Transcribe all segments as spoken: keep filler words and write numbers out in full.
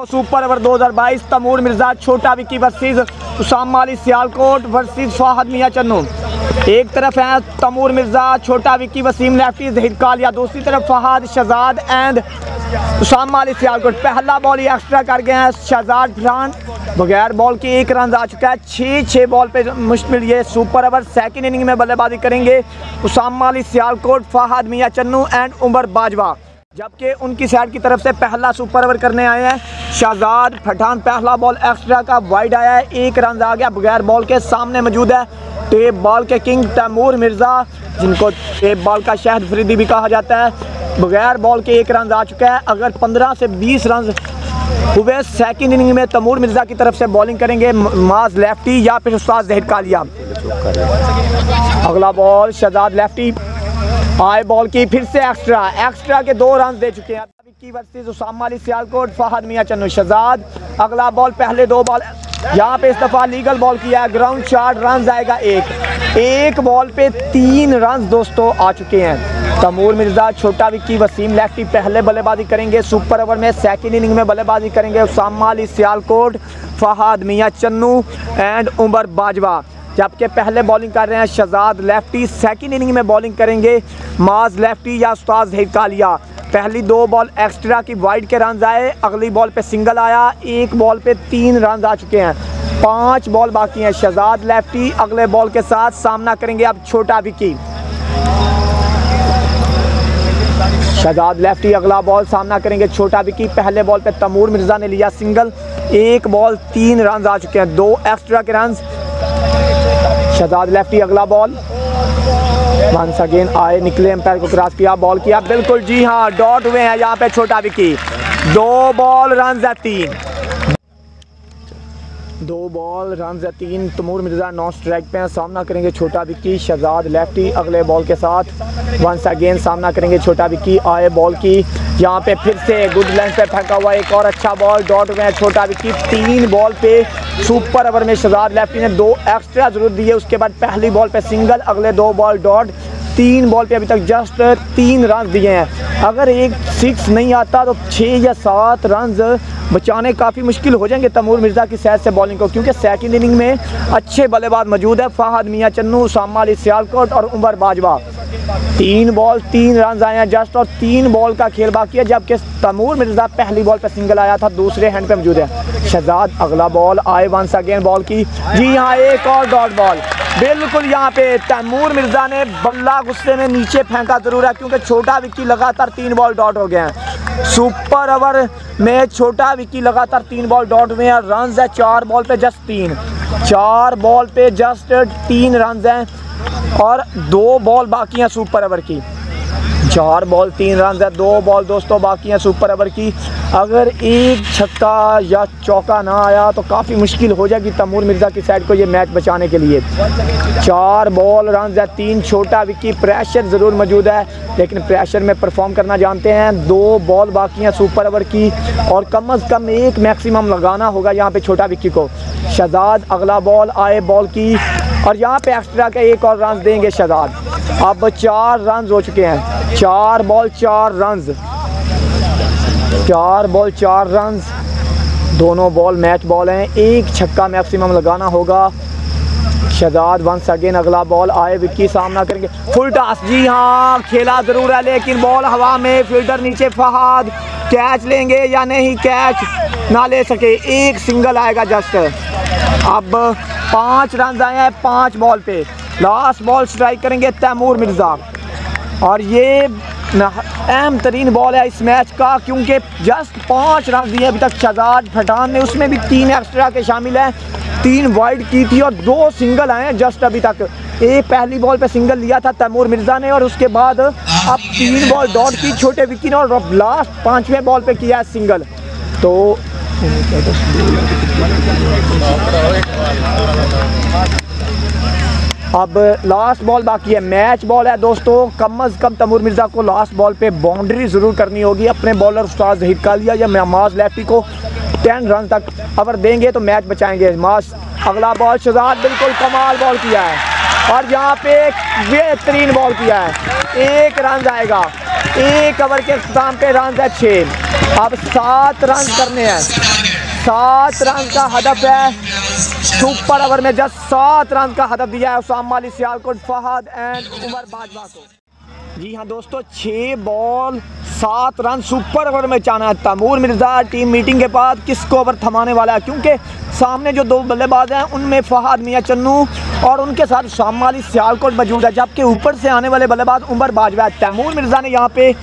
Super over दो हज़ार बाईस तैमूर मिर्जा छोटा विक्की वर्सेस उसामा अली सियालकोट वर्सेस फहद मियां चन्नू। एक तरफ है तैमूर मिर्जा छोटा विक्की वसीम लेफ्टी जहीर कालिया, दूसरी तरफ फहद शहजाद एंड उसामा अली सियालकोट। पहला बॉल ही एक्स्ट्रा कर गए हैं शहजाद खान, बगैर बॉल के एक रन आ चुका है। छः छः बॉल पे मुश्किल ये सुपर ओवर। सेकंड इनिंग में बल्लेबाजी करेंगे उसामा अली सियालकोट, फहद मियां चन्नू एंड उमर बाजवा, जबकि उनकी साइड की तरफ से पहला सुपर ओवर करने आए हैं शहजाद पठान। पहला बॉल एक्स्ट्रा का वाइड आया है, एक रन आ गया बगैर बॉल के। सामने मौजूद है टेप बॉल के किंग तैमूर मिर्जा, जिनको टेप बॉल का शहद फरीदी भी कहा जाता है। बगैर बॉल के एक रन आ चुका है। अगर पंद्रह से बीस रन हुए सेकंड इनिंग में तैमूर मिर्जा की तरफ से बॉलिंग करेंगे माज लेफ्टी या फिर उस्ताद जहीर कालिया। अगला बॉल शहजाद लेफ्टी, आए बॉल की फिर से एक्स्ट्रा एक्स्ट्रा के दो रन दे चुके हैं विक्की वर्सेस उसामा अली सियालकोट, फहद मियां चन्नू, शहजाद। अगला बॉल पहले दो बॉल यहाँ पे इस दफ़ा लीगल बॉल किया है, ग्राउंड चार रन आएगा। एक एक बॉल पे तीन रन दोस्तों आ चुके हैं। तैमूर मिर्जा छोटा विक्की वसीम लेफ्टी पहले बल्लेबाजी करेंगे सुपर ओवर में। सेकंड इनिंग में बल्लेबाजी करेंगे उसामा अली सियालकोट, फहद मियां चन्नू एंड उमर बाजवा, जबकि पहले बॉलिंग कर रहे हैं शहजाद लेफ्टी। सेकंड इनिंग में बॉलिंग करेंगे माज लेफ्टी या उस्ताद जहीर कालिया। पहली दो बॉल एक्स्ट्रा की वाइड के रन आए, अगली बॉल पे सिंगल आया, एक बॉल पे तीन रन आ चुके हैं। पांच बॉल बाकी हैं। शहजाद लेफ्टी अगले बॉल के साथ सामना करेंगे अब छोटा विक्की। शहजाद लेफ्टी अगला बॉल सामना करेंगे छोटा विक्की। पहले बॉल पे तैमूर मिर्जा ने लिया सिंगल, एक बॉल तीन रन आ चुके हैं, दो एक्स्ट्रा के रन। शहजाद लेफ्टी अगला बॉल, वंस अगेन आए निकले, एम्पायर को क्रॉस किया, बॉल किया, बिल्कुल जी हाँ डॉट हुए हैं यहाँ पे छोटा विक्की। दो बॉल रन है तीन, दो बॉल रन है तीन। तैमूर मिर्जा नॉन स्ट्राइक पे हैं, सामना करेंगे छोटा विक्की। शहजाद लेफ्टी अगले बॉल के साथ वंस अगेन सामना करेंगे छोटा विक्की। आए बॉल की यहाँ पे फिर से गुड लेंथ पे फेंका हुआ एक और अच्छा बॉल, डॉट हुए हैं छोटा विक्की। तीन बॉल पे सुपर ओवर में शहजाद लेफ्टी ने दो एक्स्ट्रा जरूर दिए, उसके बाद पहली बॉल पे सिंगल, अगले दो बॉल डॉट। तीन बॉल पे अभी तक जस्ट तीन रन दिए हैं। अगर एक सिक्स नहीं आता तो छः या सात रन बचाने काफ़ी मुश्किल हो जाएंगे तैमूर मिर्जा की साइड से बॉलिंग को, क्योंकि सेकंड इनिंग में अच्छे बल्लेबाज मौजूद है फहद मियां चन्नू, उसामा अली सियालकोट और उमर बाजवा। तीन बॉल तीन रन आए हैं जस्ट, और तीन बॉल का खेल बाकी है, जबकि तैमूर मिर्जा पहली बॉल पे सिंगल आया था, दूसरे हैंड पे मौजूद है। शहजाद अगला बॉल आए वंस अगेन बॉल की, जी हाँ एक और डॉट बॉल। बिल्कुल यहाँ पे तैमूर मिर्जा ने बल्ला गुस्से में नीचे फेंका जरूर है, क्योंकि छोटा विक्की लगातार तीन बॉल डॉट हो गए हैं। सुपर ओवर में छोटा विक्की लगातार तीन बॉल डॉट हुए हैं। रन है चार बॉल पे जस्ट तीन, चार बॉल पे जस्ट तीन रन हैं, और दो बॉल बाकी हैं सुपर ओवर की। चार बॉल तीन रन है, दो बॉल दोस्तों बाकी हैं सुपर ओवर की। अगर एक छक्का या चौका ना आया तो काफ़ी मुश्किल हो जाएगी तैमूर मिर्जा की साइड को ये मैच बचाने के लिए। चार बॉल रन है तीन, छोटा विक्की प्रेशर ज़रूर मौजूद है, लेकिन प्रेशर में परफॉर्म करना जानते हैं। दो बॉल बाकी हैं सुपर ओवर की, और कम अज़ कम एक मैक्सिमम लगाना होगा यहाँ पे छोटा विक्की को। शहजाद अगला बॉल आए बॉल की, और यहाँ पे एक्स्ट्रा के एक और रन देंगे शहजाद। अब चार रन हो चुके हैं, चार बॉल चार रन, चार बॉल चार रन, दोनों बॉल मैच बॉल हैं, एक छक्का मैक्सिमम लगाना होगा। शहजाद वंस अगेन अगला बॉल आए विक्की सामना करेंगे, फुल टॉस, जी हाँ खेला ज़रूर है, लेकिन बॉल हवा में, फील्डर नीचे, फहद कैच लेंगे या नहीं, कैच ना ले सके, एक सिंगल आएगा जस्ट। अब पाँच रन आए हैं पाँच बॉल पे। लास्ट बॉल स्ट्राइक करेंगे तैमूर मिर्जा, और ये अहम तरीन बॉल है इस मैच का, क्योंकि जस्ट पाँच रन दिए अभी तक शहजाद पठान ने, उसमें भी तीन एक्स्ट्रा के शामिल हैं। तीन वाइड की थी और दो सिंगल आए हैं जस्ट अभी तक। एक पहली बॉल पे सिंगल लिया था तैमूर मिर्जा ने, और उसके बाद अब तीन बॉल डॉट की छोटे विक्की ने, और लास्ट पाँचवें बॉल पे किया है सिंगल। तो अब लास्ट बॉल बाकी है, मैच बॉल है दोस्तों। कम अज़ कम तैमूर मिर्जा को लास्ट बॉल पे बाउंड्री ज़रूर करनी होगी। अपने बॉलर उस्ताद जहीर कालिया या माज लेफ्टी को टेन रन तक अगर देंगे तो मैच बचाएंगे। माज अगला बॉल शहजाद बिल्कुल कमाल बॉल किया है, और यहाँ पे बेहतरीन बॉल किया है, एक रन आएगा। एक ओवर के इख्तिताम पे रन है छः। अब सात रन करने हैं, सात रन का हदफ है। सुपर ओवर में जस्ट सात रन का हदफ दिया है उसामा अली सियालकोट, फहद एंड उमर बाजवा को। जी हाँ दोस्तों, छः बॉल सात रन सुपर ओवर में चाहना है। तैमूर मिर्ज़ा टीम मीटिंग के बाद किसको ओवर थमाने वाला है, क्योंकि सामने जो दो बल्लेबाज हैं उनमें फहद मियां चन्नू और उनके साथ उसामा अली सियालकोट मौजूद है, जबकि ऊपर से आने वाले बल्लेबाज उमर बाजवा है। तैमूर मिर्ज़ा ने यहाँ पे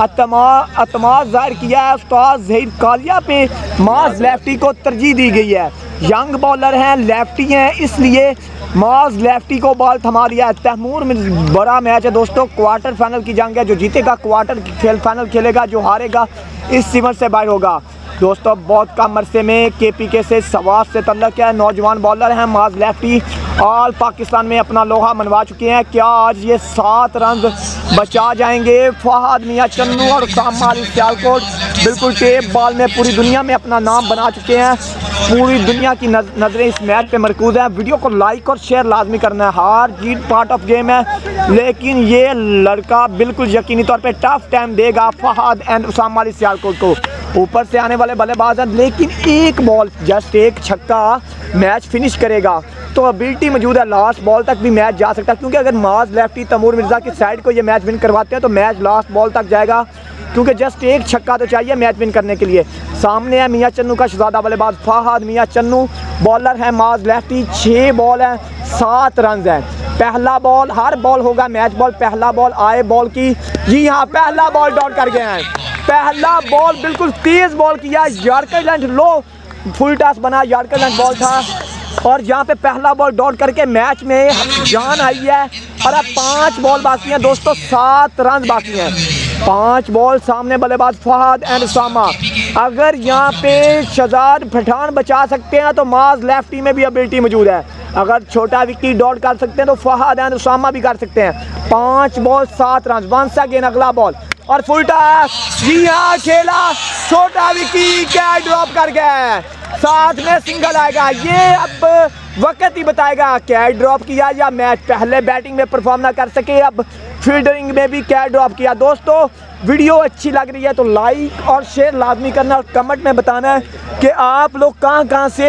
अतमाद जाहिर किया है उस्ताद ज़हीर कालिया पे, माज लेफ्टी को तरजीह दी गई है। यंग बॉलर हैं, लेफ्टी हैं, इसलिए माज लेफ्टी को बॉल थमा दिया है। तैमूर में बड़ा मैच है दोस्तों, क्वार्टर फाइनल की जंग है। जो जीतेगा क्वार्टर खेल फाइनल खेलेगा, जो हारेगा इस सीमत से बाहर होगा। दोस्तों बहुत कम अरसे में के पी के से सवाब से तल्लक है, नौजवान बॉलर हैं माज लेफ्टी, ऑल पाकिस्तान में अपना लोहा मनवा चुके हैं। क्या आज ये सात रन बचा जाएंगे? फहद मियां चन्नू और उसामा अली सियालकोट बिल्कुल टेप बॉल में पूरी दुनिया में अपना नाम बना चुके हैं। पूरी दुनिया की नज़रें इस मैच पे मरकूज़ हैं। वीडियो को लाइक और शेयर लाजमी करना है। हार जीत पार्ट ऑफ गेम है, लेकिन ये लड़का बिल्कुल यकीनी तौर पे टफ टाइम देगा फहद एंड उसामा अली सियालकोट को। ऊपर से आने वाले बल्लेबाज हैं, लेकिन एक बॉल जस्ट एक छक्का मैच फिनिश करेगा, तो एबिलिटी मौजूद है लास्ट बॉल तक भी मैच जा सकता है। क्योंकि अगर माज लेफ्टी तैमूर मिर्ज़ा की साइड को ये मैच विन करवाते हैं तो मैच लास्ट बॉल तक जाएगा, क्योंकि जस्ट एक छक्का तो चाहिए मैच विन करने के लिए। सामने है मियां चन्नू का शहजादा बल्लेबाज फहद मियां चन्नू, बॉलर है माज लेफ्टी। छः बॉल हैं, सात रन हैं। पहला बॉल, हर बॉल होगा मैच बॉल। पहला बॉल आए बॉल की, जी हाँ पहला बॉल डॉट कर गए हैं। पहला बॉल बिल्कुल तेज़ बॉल किया, yorker length low, full toss बना, यॉर्कर लेंथ बॉल था और यहाँ पे पहला बॉल डॉट करके मैच में जान आई है। और अब पाँच बॉल बाकी हैं दोस्तों, सात रन बाकी हैं। पांच बॉल, सामने बल्लेबाज फहद एंड उसामा। अगर यहाँ पे शहजाद पठान बचा सकते हैं तो माज लेफ्टी में भी एबिलिटी मौजूद है। अगर छोटा विकेट डॉट कर सकते हैं तो फहद एंड उसामा भी कर सकते हैं। पांच बॉल सात रन। वंस अगेन अगला बॉल और फुल टॉस, जी हाँ खेला, छोटा विकेट क्या ड्रॉप कर गया, साथ में सिंगल आएगा। ये अब वक्त ही बताएगा कैच ड्रॉप किया या मैच पहले बैटिंग में परफॉर्म ना कर सके, अब फील्डिंग में भी कैच ड्रॉप किया। दोस्तों वीडियो अच्छी लग रही है तो लाइक और शेयर लाजमी करना और कमेंट में बताना है कि आप लोग कहां कहां से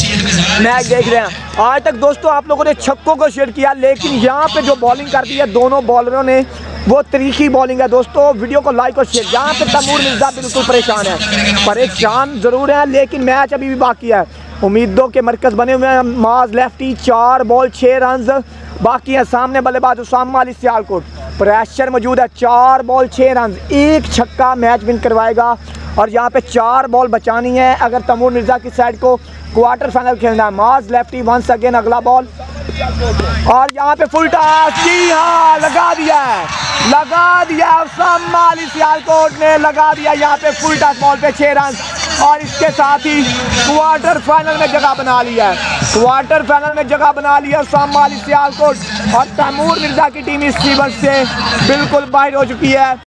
मैच देख रहे हैं। आज तक दोस्तों आप लोगों ने छक्कों को शेयर किया, लेकिन यहाँ पे जो बॉलिंग कर दी है दोनों बॉलरों ने वो तरीकी बॉलिंग है। दोस्तों वीडियो को लाइक और शेयर। यहाँ पे तैमूर मिर्ज़ा बिल्कुल परेशान है, परेशान ज़रूर है, लेकिन मैच अभी भी बाकी है। उम्मीदों के मरकज़ बने हुए हैं माज लेफ्टी। चार बॉल छः रन बाकी है। सामने बल्लेबाज उसामा अली सियालकोट, प्रेशर मौजूद है। चार बॉल छः रन, एक छक्का मैच विन करवाएगा और यहाँ पे चार बॉल बचानी है अगर तैमूर मिर्ज़ा की साइड को क्वार्टर फाइनल खेलना है। माज लेफ्टी वंस अगेन अगला बॉल और यहाँ पे फुल टॉस, जी हाँ लगा दिया है, लगा दिया उसामा अली सियालकोट ने, लगा दिया यहाँ पे फुल टॉस बॉल पे छः रन और इसके साथ ही क्वार्टर फाइनल में जगह बना लिया है। क्वार्टर फाइनल में जगह बना लिया उसामा अली सियालकोट और तैमूर मिर्ज़ा की टीम इस सीजन से बिल्कुल बाहर हो चुकी है।